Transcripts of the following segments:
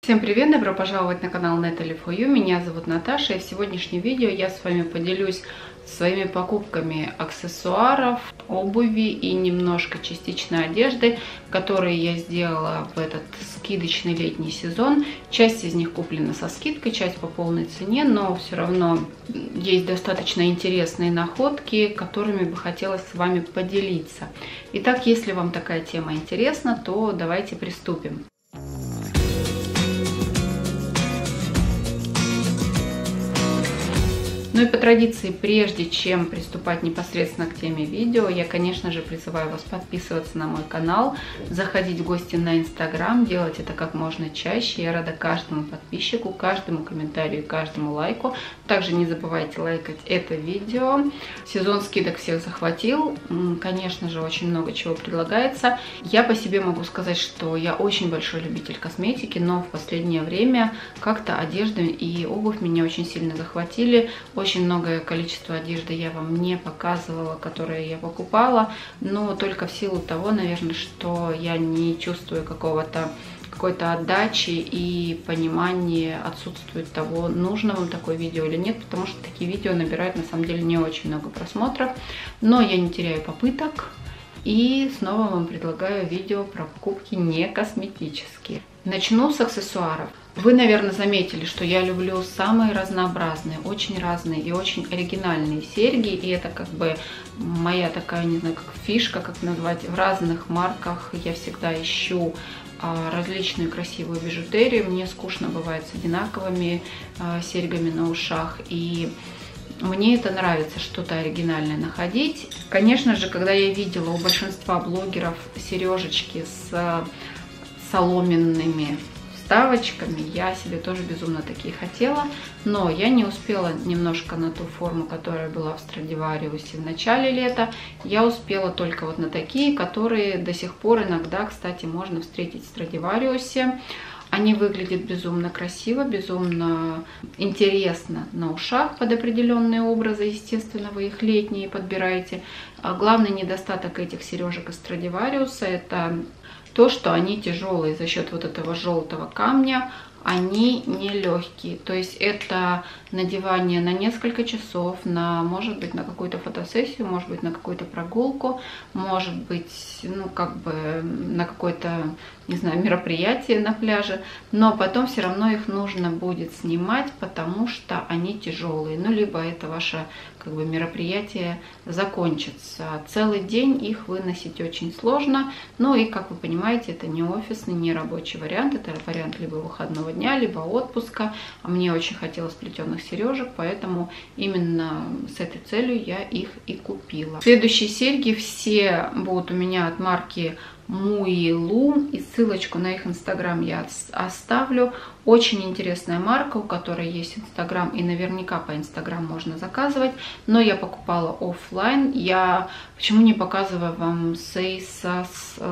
Всем привет! Добро пожаловать на канал Natalie For You. Меня зовут Наташа, и в сегодняшнем видео я с вами поделюсь своими покупками аксессуаров, обуви и немножко частично одежды, которые я сделала в этот скидочный летний сезон. Часть из них куплена со скидкой, часть по полной цене, но все равно есть достаточно интересные находки, которыми бы хотелось с вами поделиться. Итак, если вам такая тема интересна, то давайте приступим. Ну и по традиции, прежде чем приступать непосредственно к теме видео, я, конечно же, призываю вас подписываться на мой канал, заходить в гости на Инстаграм, делать это как можно чаще. Я рада каждому подписчику, каждому комментарию, каждому лайку. Также не забывайте лайкать это видео. Сезон скидок всех захватил. Конечно же, очень много чего предлагается. Я по себе могу сказать, что я очень большой любитель косметики, но в последнее время как-то одежда и обувь меня очень сильно захватили. Очень многое количество одежды я вам не показывала, которые я покупала, но только в силу того, наверное, что я не чувствую какой-то отдачи и понимания отсутствует того, нужно вам такое видео или нет, потому что такие видео набирают на самом деле не очень много просмотров, но я не теряю попыток и снова вам предлагаю видео про покупки не косметические. Начну с аксессуаров. Вы, наверное, заметили, что я люблю самые разнообразные, очень разные и очень оригинальные серьги. И это как бы моя такая, не знаю, как фишка, как назвать. В разных марках я всегда ищу различную красивую бижутерию. Мне скучно бывает с одинаковыми серьгами на ушах. И мне это нравится, что-то оригинальное находить. Конечно же, когда я видела у большинства блогеров сережечки с соломенными вставочками, я себе тоже безумно такие хотела, но я не успела немножко на ту форму, которая была в Страдивариусе в начале лета. Я успела только вот на такие, которые до сих пор иногда, кстати, можно встретить в Страдивариусе. Они выглядят безумно красиво, безумно интересно на ушах под определенные образы. Естественно, вы их летние подбираете. Главный недостаток этих сережек из Страдивариуса — это то, что они тяжелые за счет вот этого желтого камня. Они не легкие, то есть это надевание на несколько часов, может быть, на какую-то фотосессию, может быть, на какую-то прогулку, может быть, ну, как бы на какое-то, не знаю, мероприятие на пляже, но потом все равно их нужно будет снимать, потому что они тяжелые, ну, либо это ваше, как бы, мероприятие закончится. Целый день их выносить очень сложно, ну и, как вы понимаете, это не офисный, не рабочий вариант, это вариант либо выходного дня, либо отпуска. А мне очень хотелось плетеных сережек, поэтому именно с этой целью я их и купила. Следующие серьги все будут у меня от марки Муилу, и ссылочку на их инстаграм я оставлю. Очень интересная марка, у которой есть инстаграм, и наверняка по инстаграм можно заказывать, но я покупала оффлайн. Я почему не показываю вам сейса,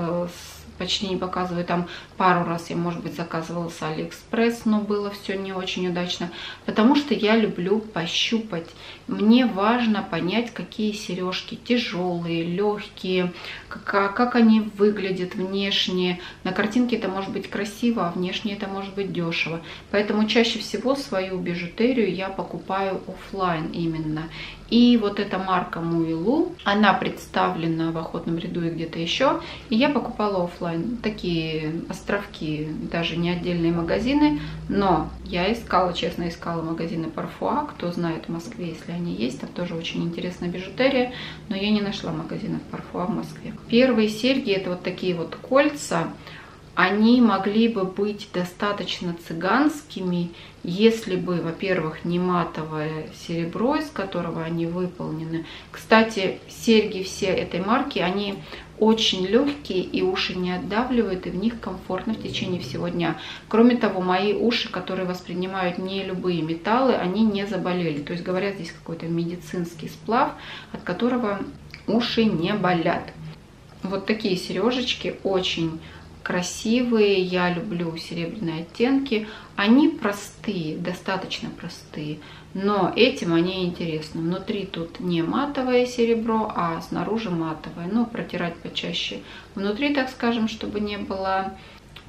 почти не показываю, там пару раз я, может быть, заказывала с Алиэкспресс, но было все не очень удачно, потому что я люблю пощупать. Мне важно понять, какие сережки тяжелые, легкие, как они выглядят внешне. На картинке это может быть красиво, а внешне это может быть дешево. Поэтому чаще всего свою бижутерию я покупаю оффлайн именно. И вот эта марка Муилу, она представлена в Охотном ряду и где-то еще. И я покупала оффлайн. Такие островки, даже не отдельные магазины. Но я искала, честно искала магазины Парфуа. Кто знает в Москве, если они есть, там тоже очень интересная бижутерия. Но я не нашла магазинов Парфуа в Москве. Первые серьги — это вот такие вот кольца. Они могли бы быть достаточно цыганскими, если бы, во-первых, не матовое серебро, из которого они выполнены. Кстати, серьги все этой марки, они очень легкие, и уши не отдавливают, и в них комфортно в течение всего дня. Кроме того, мои уши, которые воспринимают не любые металлы, они не заболели. То есть, говорят, здесь какой-то медицинский сплав, от которого уши не болят. Вот такие сережечки очень красивые, я люблю серебряные оттенки. Они простые, достаточно простые, но этим они интересны. Внутри тут не матовое серебро, а снаружи матовое. Ну, протирать почаще внутри, так скажем, чтобы не было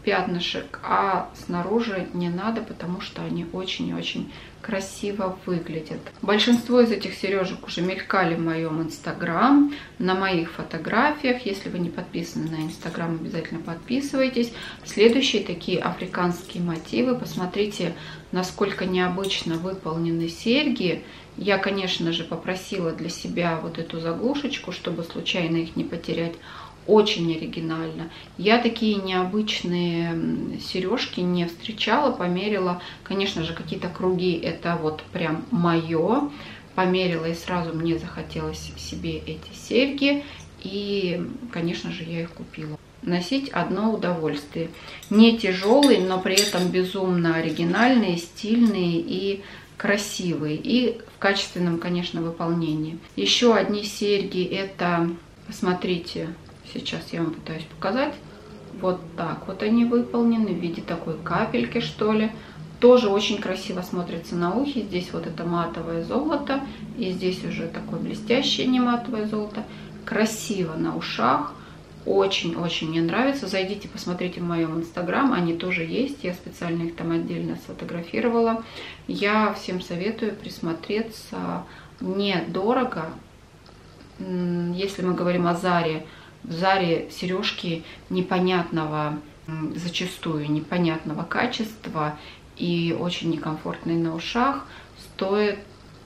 пятнышек, а снаружи не надо, потому что они очень-очень красиво выглядят. Большинство из этих сережек уже мелькали в моем инстаграм, на моих фотографиях. Если вы не подписаны на инстаграм, обязательно подписывайтесь. Следующие такие африканские мотивы. Посмотрите, насколько необычно выполнены серьги. Я, конечно же, попросила для себя вот эту заглушечку, чтобы случайно их не потерять. Очень оригинально. Я такие необычные сережки не встречала, померила, конечно же, какие-то круги, это вот прям мое. Померила, и сразу мне захотелось себе эти серьги, и, конечно же, я их купила. Носить одно удовольствие. Не тяжелые, но при этом безумно оригинальные, стильные и красивые. И в качественном, конечно, выполнении. Еще одни серьги, это, посмотрите, сейчас я вам пытаюсь показать. Вот так вот они выполнены в виде такой капельки, что ли. Тоже очень красиво смотрится на ухе. Здесь вот это матовое золото. И здесь уже такое блестящее не матовое золото. Красиво на ушах. Очень-очень мне нравится. Зайдите, посмотрите в моем инстаграм. Они тоже есть. Я специально их там отдельно сфотографировала. Я всем советую присмотреться. Недорого. Если мы говорим о Заре, в Заре сережки непонятного, зачастую непонятного качества и очень некомфортные на ушах, стоят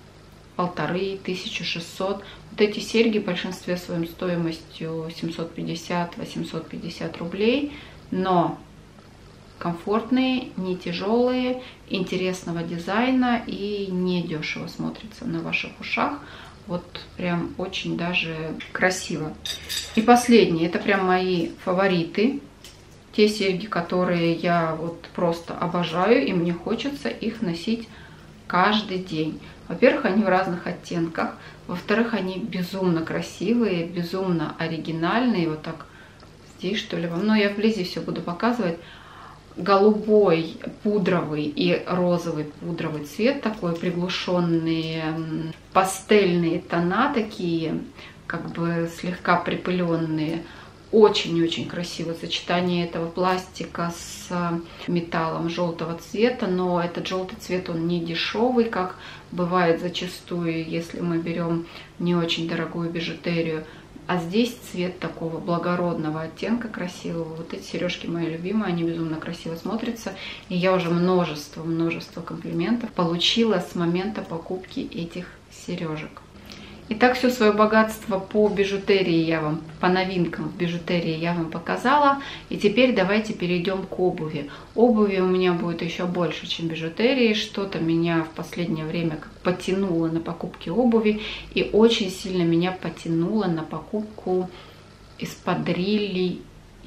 1500–1600. Вот эти серьги в большинстве своем стоимостью 750–850 рублей, но комфортные, не тяжелые, интересного дизайна и недешево смотрится на ваших ушах. Вот прям очень даже красиво. И последнее, это прям мои фавориты. Те серьги, которые я вот просто обожаю, и мне хочется их носить каждый день. Во-первых, они в разных оттенках. Во-вторых, они безумно красивые, безумно оригинальные. Вот так здесь, что ли, вам. Но я вблизи все буду показывать. Голубой, пудровый и розовый пудровый цвет, такой приглушенные пастельные тона, такие как бы слегка припыленные. Очень-очень красиво сочетание этого пластика с металлом желтого цвета, но этот желтый цвет, он не дешевый, как бывает зачастую, если мы берем не очень дорогую бижутерию. А здесь цвет такого благородного оттенка, красивого. Вот эти сережки мои любимые, они безумно красиво смотрятся. И я уже множество комплиментов получила с момента покупки этих сережек. Итак, все свое богатство по бижутерии я вам, по новинкам в бижутерии я вам показала. И теперь давайте перейдем к обуви. Обуви у меня будет еще больше, чем бижутерии. Что-то меня в последнее время как потянуло на покупки обуви. И очень сильно меня потянуло на покупку эспадрильев,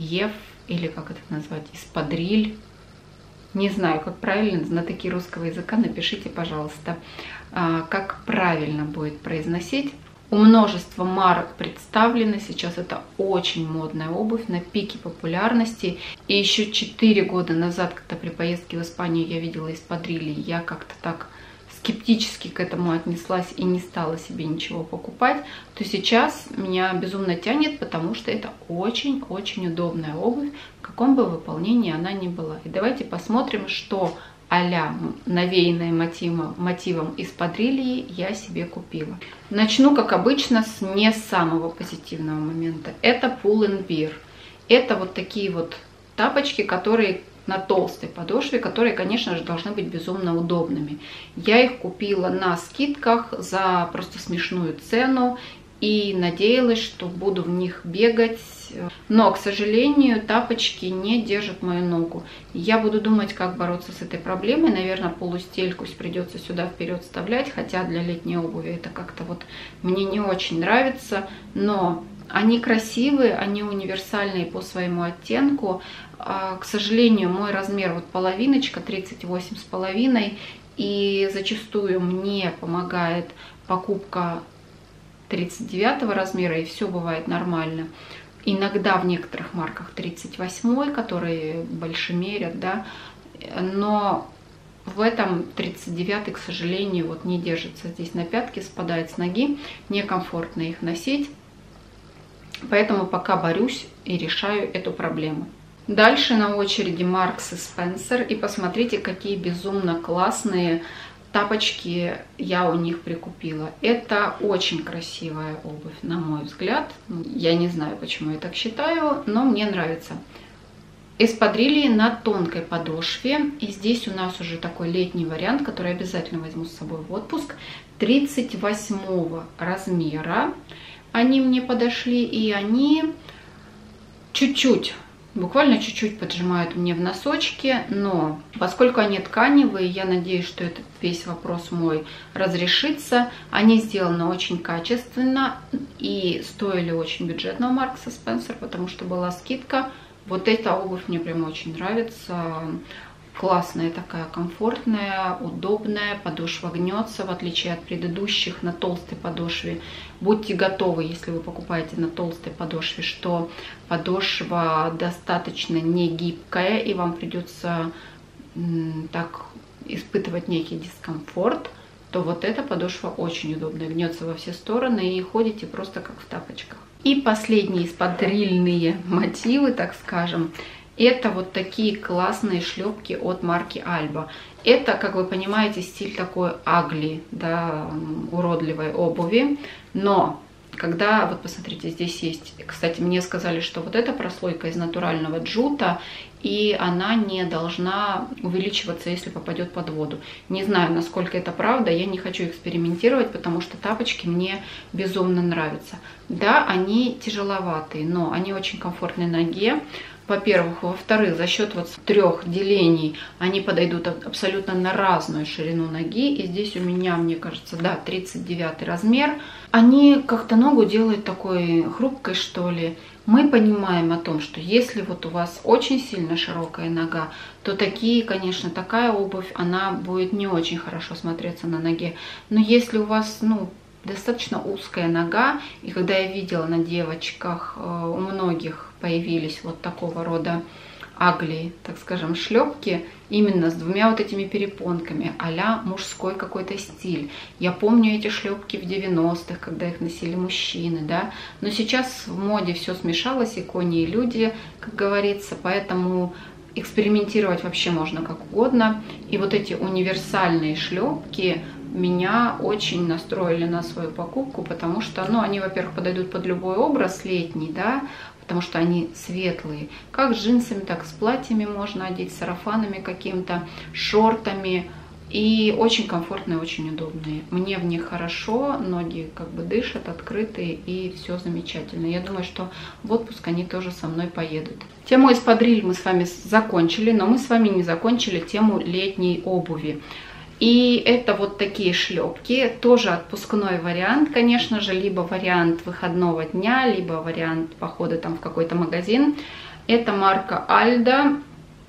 или как это назвать, эспадриль. Не знаю, как правильно, знатоки русского языка, напишите, пожалуйста, как правильно будет произносить. У множества марок представлены. Сейчас это очень модная обувь, на пике популярности. И еще 4 года назад, когда при поездке в Испанию я видела эспадрильи, я как-то так скептически к этому отнеслась и не стала себе ничего покупать, то сейчас меня безумно тянет, потому что это очень-очень удобная обувь, в каком бы выполнении она ни была. И давайте посмотрим, что а-ля навеянное мотивом эспадрильи я себе купила. Начну, как обычно, с не самого позитивного момента. Это Pull and Bear. Это вот такие вот тапочки, которые на толстой подошве, которые, конечно же, должны быть безумно удобными. Я их купила на скидках за просто смешную цену и надеялась, что буду в них бегать. Но, к сожалению, тапочки не держат мою ногу. Я буду думать, как бороться с этой проблемой. Наверное, полустельку придется сюда вперед вставлять, хотя для летней обуви это как-то вот мне не очень нравится. Но они красивые, они универсальные по своему оттенку. К сожалению, мой размер вот половиночка, 38,5, и зачастую мне помогает покупка 39 размера, и все бывает нормально. Иногда в некоторых марках 38, которые больше мерят, да, но в этом 39, к сожалению, вот не держится здесь на пятке, спадает с ноги, некомфортно их носить. Поэтому пока борюсь и решаю эту проблему. Дальше на очереди Marks и Spencer. И посмотрите, какие безумно классные тапочки я у них прикупила. Это очень красивая обувь, на мой взгляд. Я не знаю, почему я так считаю, но мне нравится. Эспадрильи на тонкой подошве. И здесь у нас уже такой летний вариант, который обязательно возьму с собой в отпуск. 38 размера они мне подошли, и они чуть-чуть, буквально чуть-чуть поджимают мне в носочки, но поскольку они тканевые, я надеюсь, что этот весь вопрос мой разрешится. Они сделаны очень качественно и стоили очень бюджетно у Marks и Spencer, потому что была скидка. Вот эта обувь мне прям очень нравится. Классная такая, комфортная, удобная, подошва гнется, в отличие от предыдущих на толстой подошве. Будьте готовы, если вы покупаете на толстой подошве, что подошва достаточно не гибкая, и вам придется так испытывать некий дискомфорт, то вот эта подошва очень удобная, гнется во все стороны, и ходите просто как в тапочках. И последние эспадрильные мотивы, так скажем, это вот такие классные шлепки от марки Alba. Это, как вы понимаете, стиль такой ugly, да, уродливой обуви. Но когда, вот посмотрите, здесь есть, кстати, мне сказали, что вот эта прослойка из натурального джута, и она не должна увеличиваться, если попадет под воду. Не знаю, насколько это правда, я не хочу экспериментировать, потому что тапочки мне безумно нравятся. Да, они тяжеловатые, но они очень комфортны ноге. Во-первых. Во-вторых, за счет вот 3 делений они подойдут абсолютно на разную ширину ноги. И здесь у меня, мне кажется, да, 39 размер. Они как-то ногу делают такой хрупкой, что ли. Мы понимаем о том, что если вот у вас очень сильно широкая нога, то такие, конечно, такая обувь, она будет не очень хорошо смотреться на ноге. Но если у вас, достаточно узкая нога, и когда я видела на девочках, у многих появились вот такого рода ugly, так скажем, шлепки, именно с 2 вот этими перепонками, а-ля мужской какой-то стиль. Я помню эти шлепки в 90-х, когда их носили мужчины, да, но сейчас в моде все смешалось, и кони, и люди, как говорится, поэтому экспериментировать вообще можно как угодно. И вот эти универсальные шлепки меня очень настроили на свою покупку, потому что, они, во-первых, подойдут под любой образ летний, да, потому что они светлые. Как с джинсами, так с платьями можно одеть, с сарафанами каким-то, шортами. И очень комфортные, очень удобные. Мне в них хорошо, ноги как бы дышат, открытые, и все замечательно. Я думаю, что в отпуск они тоже со мной поедут. Тему эспадриль мы с вами закончили, но мы с вами не закончили тему летней обуви. И это вот такие шлепки, тоже отпускной вариант, конечно же, либо вариант выходного дня, либо вариант похода там в какой-то магазин. Это марка Alda.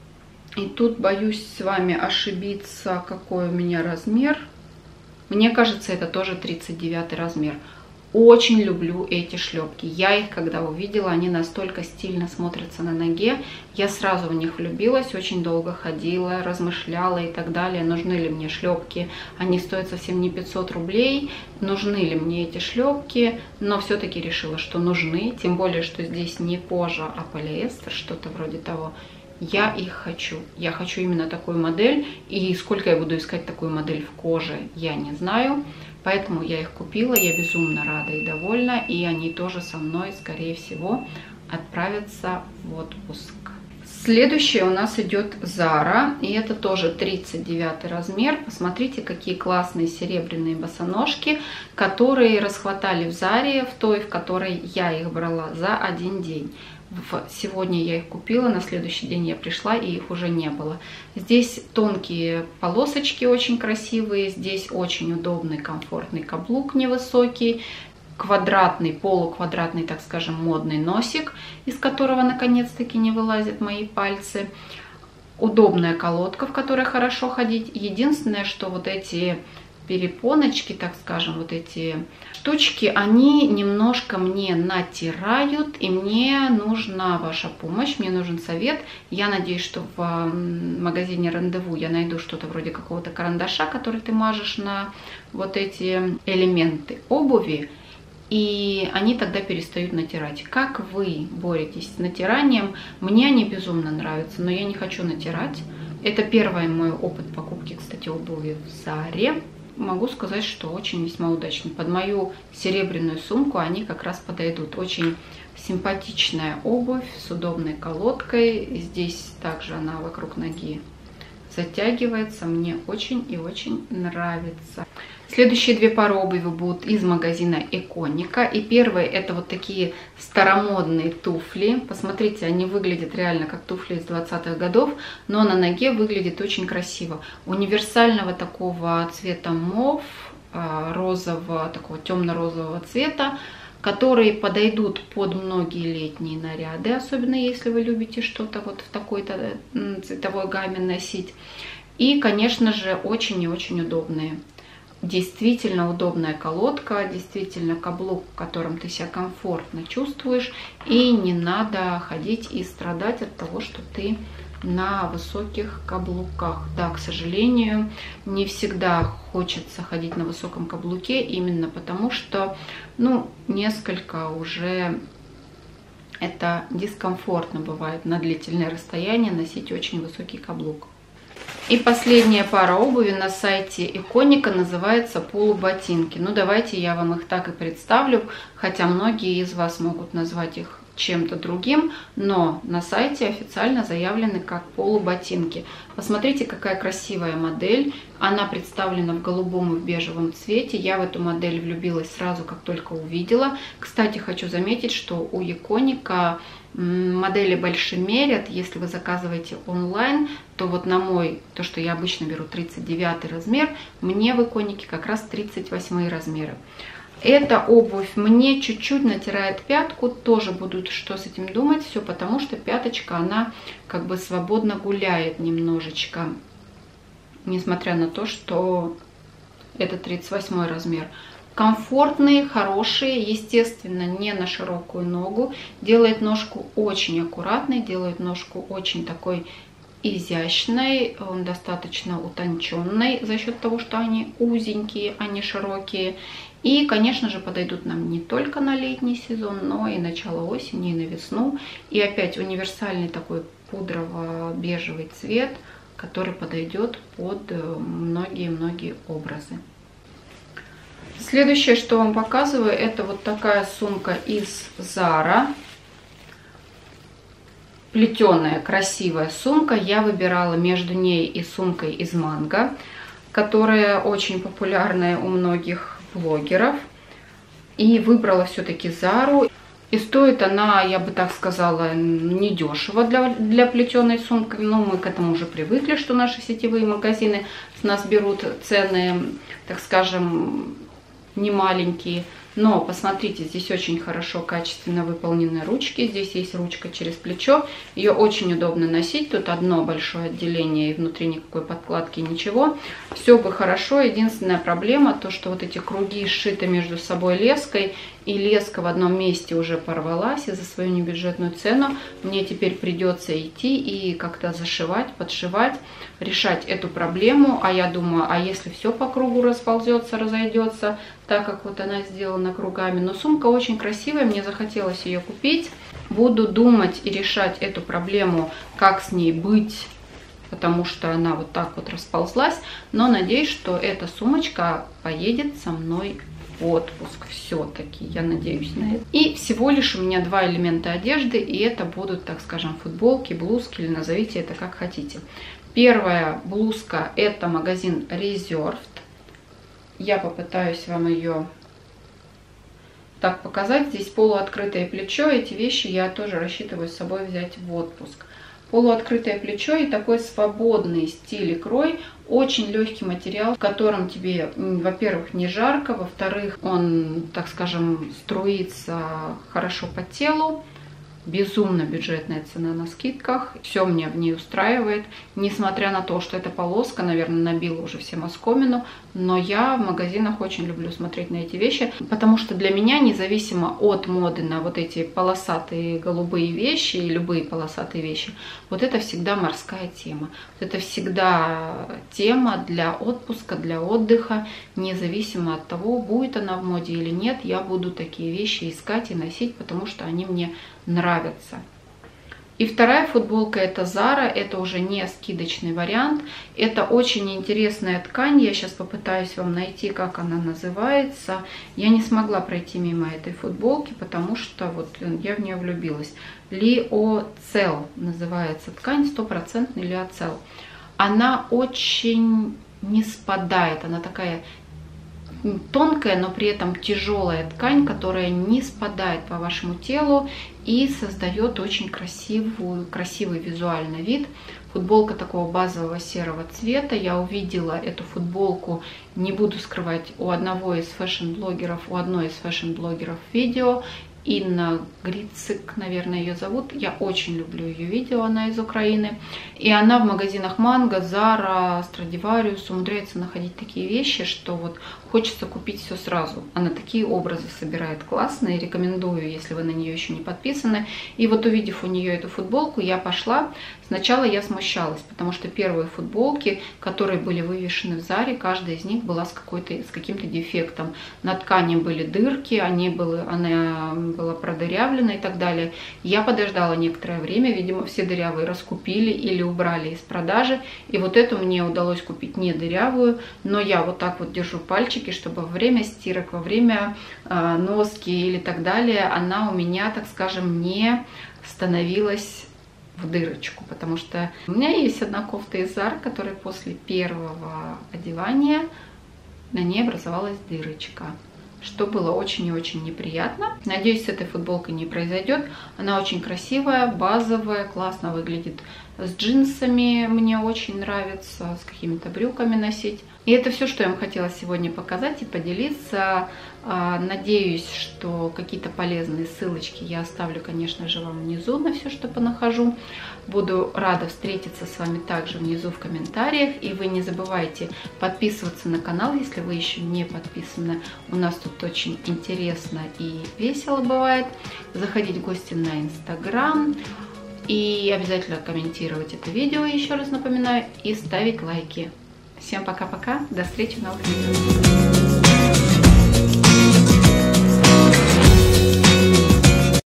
И тут боюсь с вами ошибиться, какой у меня размер. Мне кажется, это тоже 39 размер. Очень люблю эти шлепки. Я их, когда увидела, они настолько стильно смотрятся на ноге. Я сразу в них влюбилась, очень долго ходила, размышляла и так далее. Нужны ли мне шлепки? Они стоят совсем не 500 рублей. Нужны ли мне эти шлепки? Но все-таки решила, что нужны. Тем более, что здесь не кожа, а полиэстер, что-то вроде того. Я их хочу. Я хочу именно такую модель. И сколько я буду искать такую модель в коже, я не знаю. Поэтому я их купила. Я безумно рада и довольна. И они тоже со мной, скорее всего, отправятся в отпуск. Следующее у нас идет Zara. И это тоже 39 размер. Посмотрите, какие классные серебряные босоножки, которые расхватали в Заре, в той, в которой я их брала за один день. Сегодня я их купила, на следующий день я пришла, и их уже не было. Здесь тонкие полосочки очень красивые, здесь очень удобный, комфортный каблук невысокий, квадратный, полуквадратный, так скажем, модный носик, из которого наконец-таки не вылазят мои пальцы. Удобная колодка, в которой хорошо ходить. Единственное, что вот эти перепоночки, так скажем, вот эти штучки, они немножко мне натирают, и мне нужна ваша помощь, мне нужен совет. Я надеюсь, что в магазине Рандеву я найду что-то вроде какого-то карандаша, который ты мажешь на вот эти элементы обуви, и они тогда перестают натирать. Как вы боретесь с натиранием? Мне они безумно нравятся, но я не хочу натирать. Это первый мой опыт покупки, кстати, обуви в Заре. Могу сказать, что очень весьма удачно. Под мою серебряную сумку они как раз подойдут. Очень симпатичная обувь с удобной колодкой. Здесь также она вокруг ноги затягивается. Мне очень и очень нравится. Следующие две пары обуви будут из магазина Иконика. И первые это вот такие старомодные туфли. Посмотрите, они выглядят реально как туфли из 20-х годов, но на ноге выглядит очень красиво. Универсального такого цвета мов, розового, такого темно-розового цвета, которые подойдут под многие летние наряды, особенно если вы любите что-то вот в такой-то цветовой гамме носить. И, конечно же, очень и очень удобные. Действительно удобная колодка, действительно каблук, в котором ты себя комфортно чувствуешь, и не надо ходить и страдать от того, что ты на высоких каблуках. Да, к сожалению, не всегда хочется ходить на высоком каблуке, именно потому что, ну, несколько уже это дискомфортно бывает на длительное расстояние носить очень высокий каблук. И последняя пара обуви на сайте Иконика называется полуботинки. Ну, давайте я вам их так и представлю, хотя многие из вас могут назвать их чем-то другим, но на сайте официально заявлены как полуботинки. Посмотрите, какая красивая модель. Она представлена в голубом и в бежевом цвете. Я в эту модель влюбилась сразу, как только увидела. Кстати, хочу заметить, что у Иконика модели больше мерят. Если вы заказываете онлайн, то вот на мой, то, что я обычно беру 39 размер, мне в Иконике как раз 38 размеры. Эта обувь мне чуть-чуть натирает пятку, тоже буду что с этим думать, все потому что пяточка, она как бы свободно гуляет немножечко, несмотря на то, что это 38 размер. Комфортные, хорошие, естественно, не на широкую ногу, делает ножку очень аккуратной, делает ножку очень такой изящной, достаточно утонченной за счет того, что они узенькие, а не широкие. И, конечно же, подойдут нам не только на летний сезон, но и начало осени, и на весну. И опять универсальный такой пудрово-бежевый цвет, который подойдет под многие-многие образы. Следующее, что вам показываю, это вот такая сумка из Zara. Плетеная, красивая сумка. Я выбирала между ней и сумкой из Манго, которая очень популярная у многих блогеров. И выбрала все-таки Зару. И стоит она, я бы так сказала, недешево для плетеной сумки. Но мы к этому уже привыкли, что наши сетевые магазины с нас берут цены, так скажем, не маленькие. Но посмотрите, здесь очень хорошо, качественно выполнены ручки. Здесь есть ручка через плечо. Ее очень удобно носить. Тут одно большое отделение и внутри никакой подкладки, ничего. Все бы хорошо. Единственная проблема, то что вот эти круги сшиты между собой леской. И леска в одном месте уже порвалась. И за свою небюджетную цену мне теперь придется идти и как-то зашивать, подшивать, решать эту проблему. А я думаю, а если все по кругу расползется, разойдется, так как вот она сделана кругами. Но сумка очень красивая, мне захотелось ее купить. Буду думать и решать эту проблему, как с ней быть, потому что она вот так вот расползлась. Но надеюсь, что эта сумочка поедет со мной в отпуск. Все-таки я надеюсь на это. И всего лишь у меня два элемента одежды, и это будут, так скажем, футболки, блузки, или назовите это как хотите. Первая блузка — это магазин Reserved. Я попытаюсь вам ее так показать. Здесь полуоткрытое плечо. Эти вещи я тоже рассчитываю с собой взять в отпуск. Полуоткрытое плечо и такой свободный стиль и крой. Очень легкий материал, в котором тебе, во-первых, не жарко, во-вторых, он, так скажем, струится хорошо по телу. безумно бюджетная цена на скидках. Все меня в ней устраивает. Несмотря на то, что эта полоска, наверное, набила уже всем оскомину. Но я в магазинах очень люблю смотреть на эти вещи. Потому что для меня, независимо от моды на вот эти полосатые голубые вещи и любые полосатые вещи, вот это всегда морская тема. Это всегда тема для отпуска, для отдыха. Независимо от того, будет она в моде или нет, я буду такие вещи искать и носить, потому что они мне нравятся. И вторая футболка — это Zara, это уже не скидочный вариант. Это очень интересная ткань, я сейчас попытаюсь вам найти, как она называется. Я не смогла пройти мимо этой футболки, потому что вот я в нее влюбилась. Lyocell называется ткань, 100% Lyocell. Она очень не спадает, она такая тонкая, но при этом тяжелая ткань, которая не спадает по вашему телу и создает очень красивый визуальный вид. Футболка такого базового серого цвета. Я увидела эту футболку, не буду скрывать, у одной из фэшн-блогеров видео. Инна Грицик, наверное, ее зовут. Я очень люблю ее видео, она из Украины. И она в магазинах Mango, Zara, Stradivarius умудряется находить такие вещи, что вот хочется купить все сразу. Она такие образы собирает классные, рекомендую, если вы на нее еще не подписаны. И вот увидев у нее эту футболку, я пошла. Сначала я смущалась, потому что первые футболки, которые были вывешены в Заре, каждая из них была с каким-то дефектом. На ткани были дырки, она была продырявлена и так далее. Я подождала некоторое время, видимо, все дырявые раскупили или убрали из продажи. И вот эту мне удалось купить не дырявую, но я вот так вот держу пальчики, чтобы во время стирок, во время носки или так далее, она у меня, так скажем, не становилась в дырочку, потому что у меня есть одна кофта из Zara, которая после первого одевания на ней образовалась дырочка, что было очень и очень неприятно. Надеюсь, с этой футболкой не произойдет. Она очень красивая, базовая, классно выглядит с джинсами, мне очень нравится, с какими-то брюками носить. И это все, что я вам хотела сегодня показать и поделиться. Надеюсь, что какие-то полезные ссылочки я оставлю, конечно же, вам внизу на все, что понахожу. Буду рада встретиться с вами также внизу в комментариях. И вы не забывайте подписываться на канал, если вы еще не подписаны. У нас тут очень интересно и весело бывает. Заходить в гости на Инстаграм. И обязательно комментировать это видео, еще раз напоминаю, и ставить лайки. Всем пока-пока, до встречи в новых видео.